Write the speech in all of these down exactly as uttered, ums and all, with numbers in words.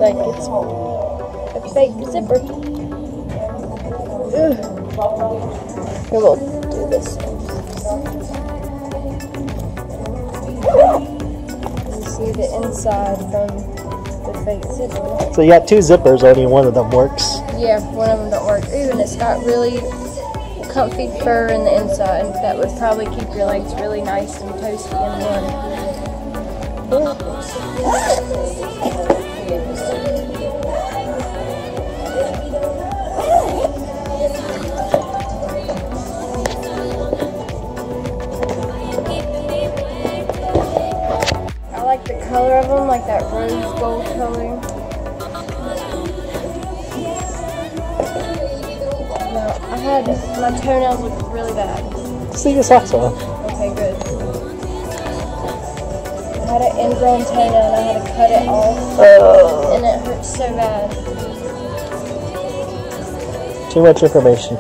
like it's a fake zipper. Ugh. Here, we'll do this. You see the inside from the fake zipper. So you got two zippers, only one of them works. Yeah, one of them don't work. Ooh, and it's got really comfy fur in the inside. That would probably keep your legs really nice and toasty and warm. I like the color of them, like that rose gold color. No, I had my toenails look really bad. Just leave your socks on. Okay, good. I had an ingrown toenail and I had to cut it off, Uh, and it hurts so bad. too much information.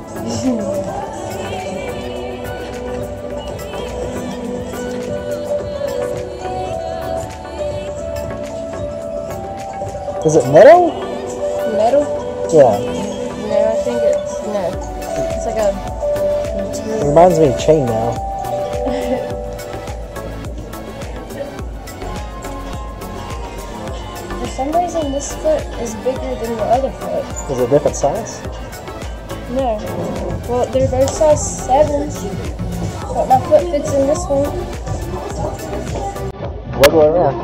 Is it metal? Metal? Yeah. No, I think it's, no. It's like a... It reminds me of chainmail. For some reason, this foot is bigger than the other foot. Is it a different size? No. Well, they're both size sevens. But my foot fits in this one. Wiggle it around.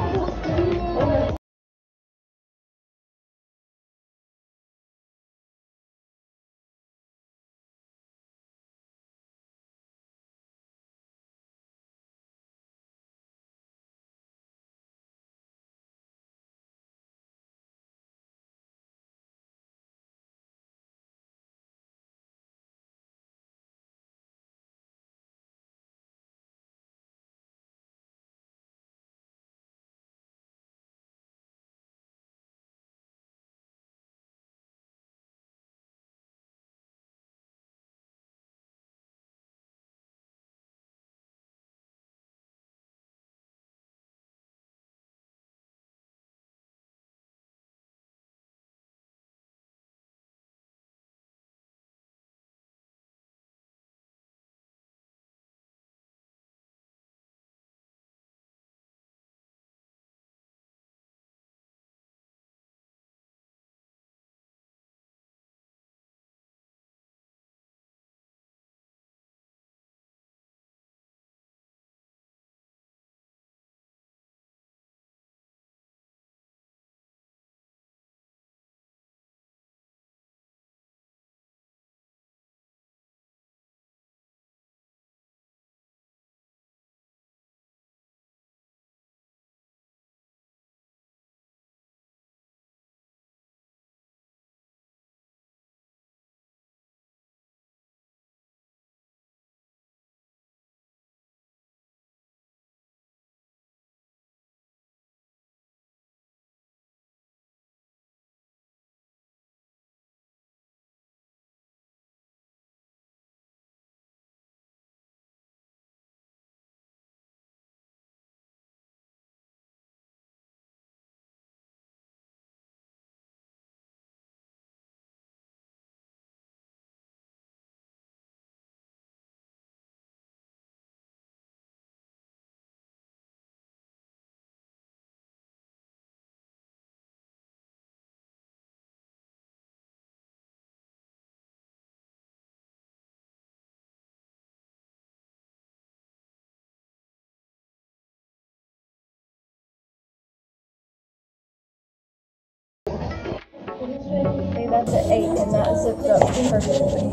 Okay, that's an eight, and that zipped up perfectly.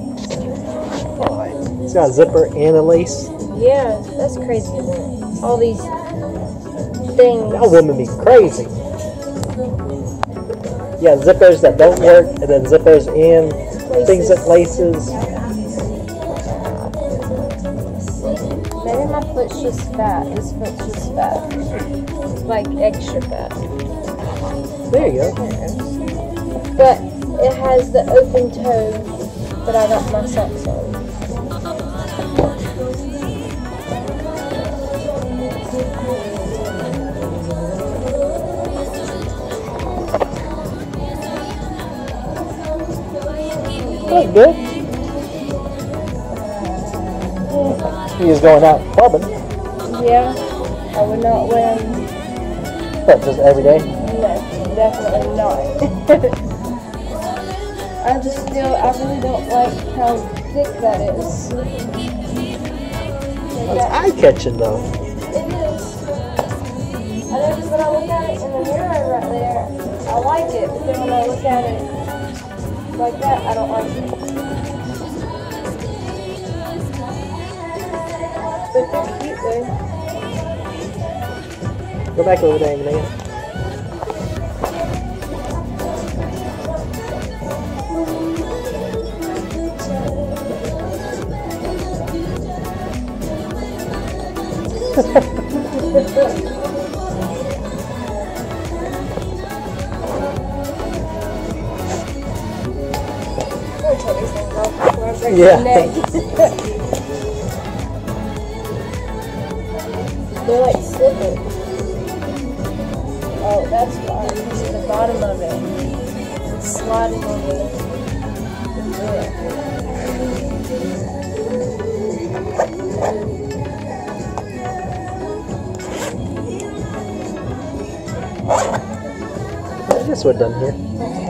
It's got a zipper and a lace. Yeah, that's crazy, isn't it? All these things. That woman be crazy. Yeah, zippers that don't work, and then zippers and Laces. things that laces. Maybe my foot's just fat. This foot's just fat. It's like extra fat. There you go. But it has the open toe that I got my socks on. That's good. He is going out clubbing. Yeah, I would not wear them. What, just every day? No, definitely not. I just feel, I really don't like how thick that is. Like That's eye-catching though. It is. I know, just when I look at it in the mirror right there, I like it, but then when I look at it like that, I don't like it. But they're cute though. Go back over there, man. Yeah. They're like slippers. Oh, that's why. Because at the bottom of it, it's sliding on the I guess we're done here.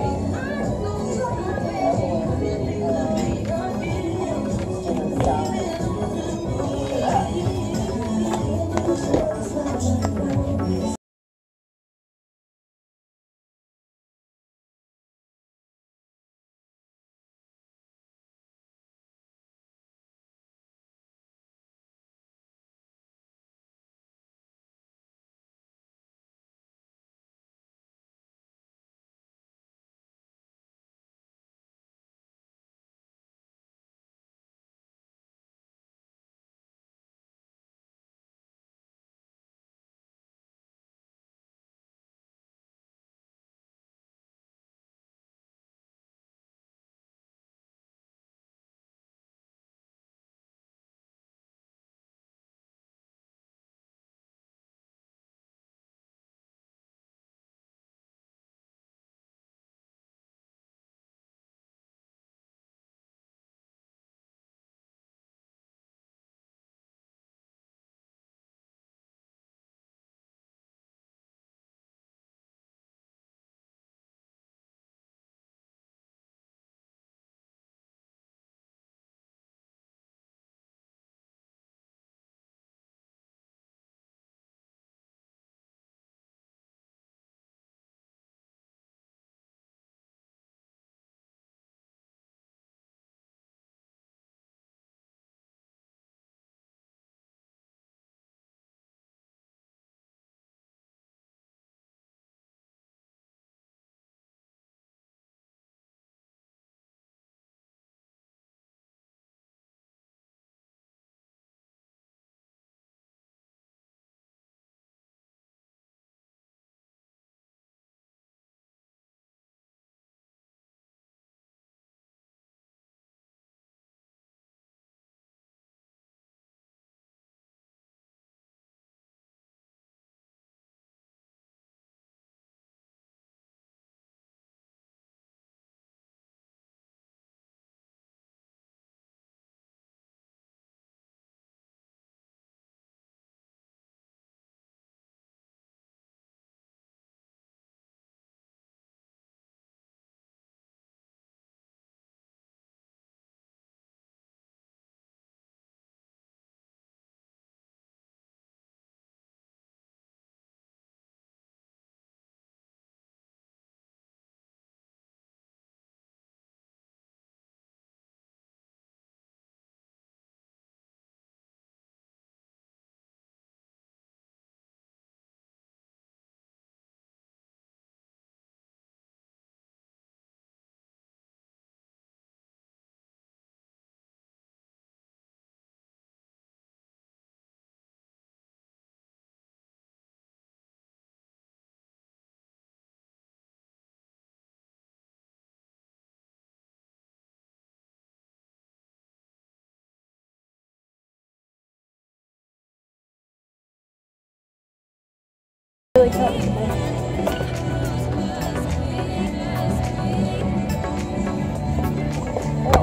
really comfortable. Oh.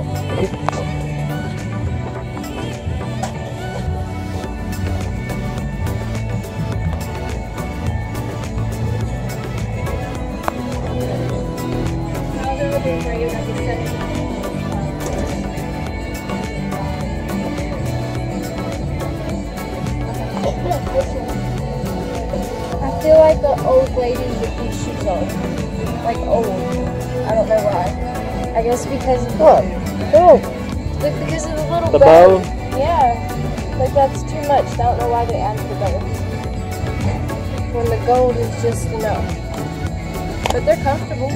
I feel like an old lady with these shoes on. Like old. I don't know why. I guess because of What? Oh, the, because of the little the bow. bow. Yeah. Like that's too much. I don't know why they added the bow. When the gold is just enough. But they're comfortable.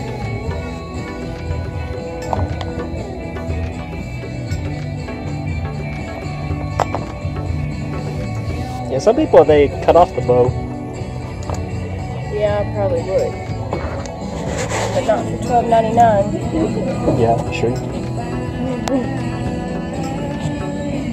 Yeah, some people, they cut off the bow. Yeah, I probably would. But not for twelve ninety-nine. Yeah, sure.